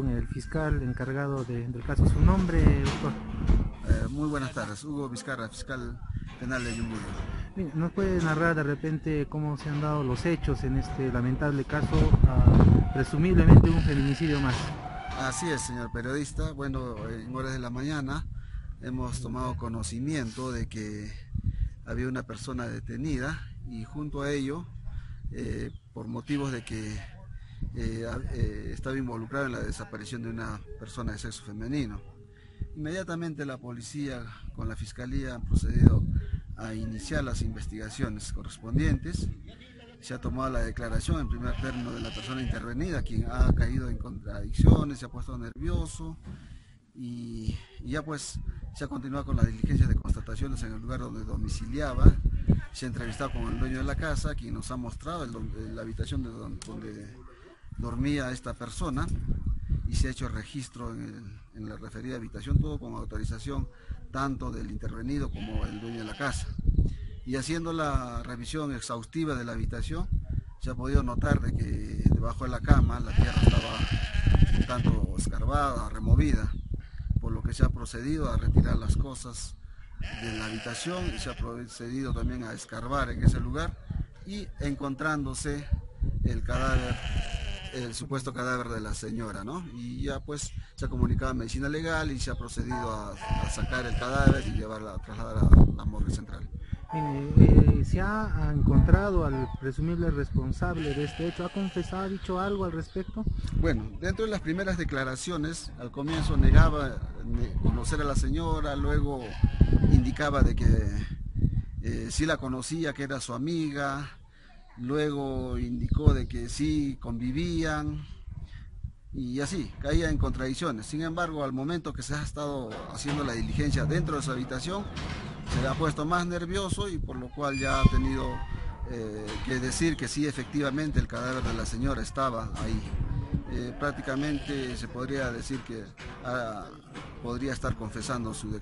con el fiscal encargado del caso. ¿Su nombre, doctor? Muy buenas tardes, Hugo Vizcarra, fiscal penal de Yunguyo. Mire, ¿nos puede narrar de repente cómo se han dado los hechos en este lamentable caso, presumiblemente un feminicidio más? Así es, señor periodista. Bueno, en horas de la mañana hemos tomado conocimiento de que había una persona detenida y junto a ello, por motivos de que estaba involucrado en la desaparición de una persona de sexo femenino. Inmediatamente la policía con la fiscalía han procedido a iniciar las investigaciones correspondientes. Se ha tomado la declaración en primer término de la persona intervenida, quien ha caído en contradicciones, se ha puesto nervioso y ya pues se ha continuado con las diligencias de constataciones en el lugar donde domiciliaba. Se ha entrevistado con el dueño de la casa, quien nos ha mostrado la habitación donde dormía esta persona, y se ha hecho registro en la referida habitación, todo con autorización tanto del intervenido como el dueño de la casa. Y haciendo la revisión exhaustiva de la habitación, se ha podido notar de que debajo de la cama la tierra estaba un tanto escarbada, removida, por lo que se ha procedido a retirar las cosas de la habitación y se ha procedido también a escarbar en ese lugar, y encontrándose el cadáver, el supuesto cadáver de la señora, ¿no? Y ya pues se ha comunicado a medicina legal y se ha procedido a sacar el cadáver y llevarla, a trasladar a la morgue central. ¿Se ha encontrado al presumible responsable de este hecho? ¿Ha confesado, ha dicho algo al respecto? Bueno, dentro de las primeras declaraciones, al comienzo negaba conocer a la señora, luego indicaba de que sí la conocía, que era su amiga, luego indicó de que sí convivían y así, caía en contradicciones. Sin embargo, al momento que se ha estado haciendo la diligencia dentro de su habitación, se ha puesto más nervioso y por lo cual ya ha tenido que decir que sí, efectivamente el cadáver de la señora estaba ahí. Prácticamente se podría decir que podría estar confesando su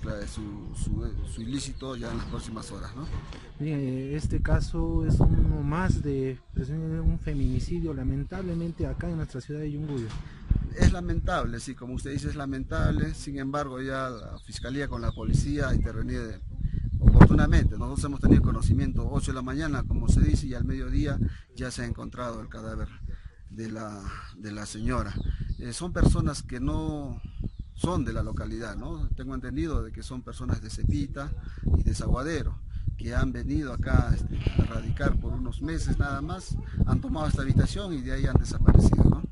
ilícito ya en las próximas horas, ¿no? Este caso es uno más de un feminicidio, lamentablemente, acá en nuestra ciudad de Yunguyo. Es lamentable, sí, como usted dice, es lamentable. Sin embargo, ya la fiscalía con la policía ha intervenido oportunamente. Nosotros hemos tenido conocimiento 8 de la mañana, como se dice, y al mediodía ya se ha encontrado el cadáver de la señora. Son personas que no son de la localidad, ¿no? Tengo entendido de que son personas de Cepita y de Saguadero, que han venido acá a radicar por unos meses nada más, han tomado esta habitación y de ahí han desaparecido, ¿no?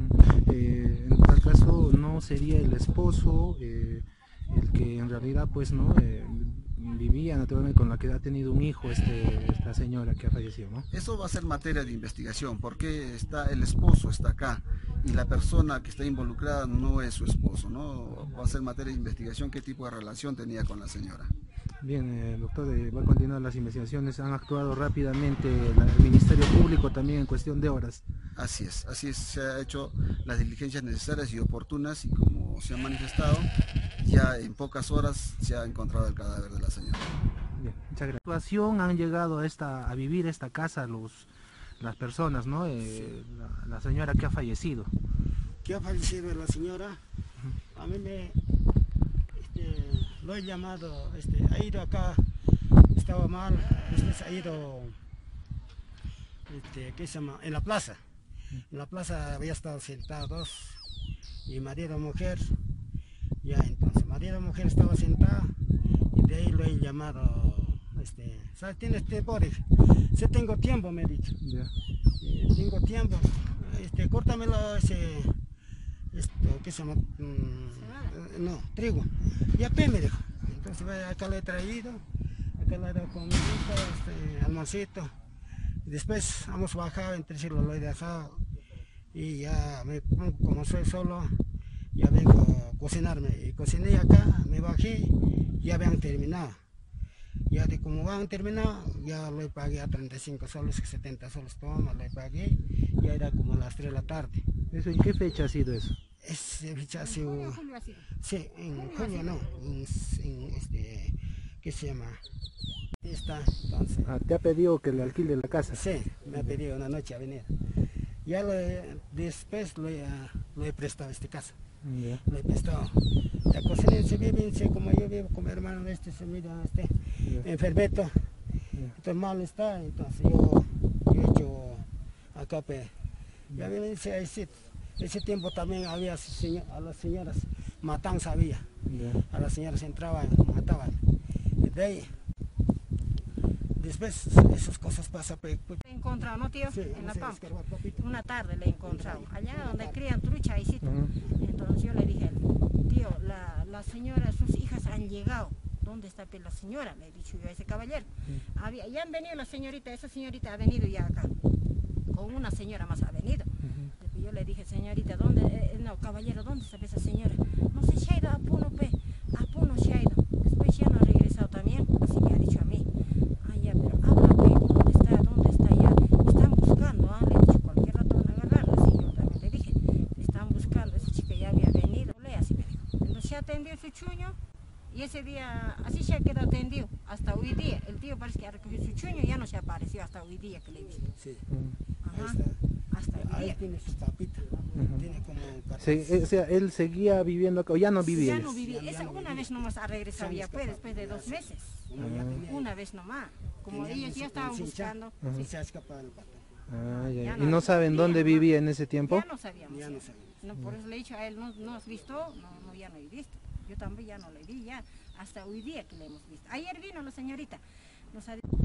En tal caso no sería el esposo el que en realidad pues no vivía naturalmente, con la que ha tenido un hijo esta señora que ha fallecido, ¿no? Eso va a ser materia de investigación, porque el esposo está acá y la persona que está involucrada no es su esposo, ¿no? Va a ser materia de investigación qué tipo de relación tenía con la señora. Bien, doctor, va a continuar las investigaciones. Han actuado rápidamente el Ministerio Público también en cuestión de horas. Así es, se ha hecho las diligencias necesarias y oportunas y como se ha manifestado, ya en pocas horas se ha encontrado el cadáver de la señora. Bien, muchas gracias. ¿Qué situación han llegado a vivir esta casa las personas, ¿no? Sí. La señora que ha fallecido. ¿Qué ha fallecido la señora? A mí lo he llamado, ha ido acá, estaba mal, después ha ido, ¿qué se llama? En la plaza. En la plaza había estado sentados y marido y mujer, ya entonces marido y mujer estaba sentada y de ahí lo he llamado, ¿sabes? ¿Tienes tiempo? Sí, tengo tiempo, me ha dicho. Yeah. Tengo tiempo, córtamelo ¿qué se llama? No, trigo. Ya me dijo. Entonces acá lo he traído, acá lo he dado con mi hijo, almuercito. Después hemos bajado, entre sí lo he dejado y ya como soy solo, ya vengo a cocinarme. Y cociné acá, me bajé, ya habían terminado. Ya de como van terminado, ya lo pagué a 35 soles, 70 soles toma, lo pagué, ya era como las 3 de la tarde. ¿Eso en qué fecha ha sido eso? Ese fecha ha sido, sí, en junio no, ¿qué se llama? Está, entonces. ¿Te ha pedido que le alquile la casa? Sí, me ha pedido una noche a venir. Ya después lo he prestado esta casa. Ya. Le he prestado. La cocina se vive, como yo vivo con mi hermano, se mira, enfermeto. Entonces mal está, entonces yo he hecho acá, ya viene ese tiempo también había a las señoras, matanza había, a las señoras entraban, mataban. De ahí, después esas cosas pasan. Le he encontrado, ¿no, tío? Sí, en La Pampa. papito. Una tarde le he encontrado, allá donde crían trucha y sitio. Entonces yo le dije, tío, la señora, sus hijas han llegado. ¿Dónde está la señora? Le he dicho yo a ese caballero. Ya han venido la señorita, esa señorita ha venido ya acá. Con una señora más ha venido. Yo le dije, señorita, ¿dónde? No, caballero, ¿dónde está esa señora? No sé, se ha ido a Puno, a Puno se ha ido. Después ya no ha regresado también, así me ha dicho a mí. Ah, ya, pero habla, ¿dónde está? ¿Dónde está ya? Están buscando, le he dicho, cualquier rato van a agarrarla, así yo también le dije. Están buscando, esa chica ya había venido. Así me dijo. Entonces se atendió su chuño. Y ese día, así se ha quedado tendido, hasta hoy día. El tío parece que ha recogido su chuño y ya no se apareció hasta hoy día que le he visto. Sí. Ajá. Hasta hoy Ahí día. tiene su papita. Tiene como O sea, él seguía viviendo acá, o ya no vivía. Ya no vivía. Esa una vez nomás ha regresado ya, pues, después de 2 meses. Una vez nomás. Como ellos ya estaban buscando. Se ha escapado el patrón. Ah, ya. Ya ¿Y no saben dónde vivía en ese tiempo? Ya no sabíamos. Ya no sabemos. No, por eso le he dicho a él, ¿no has visto? No, ya no he visto. Yo también ya no le vi, ya hasta hoy día que le hemos visto. Ayer vino la señorita. Nos ha dicho,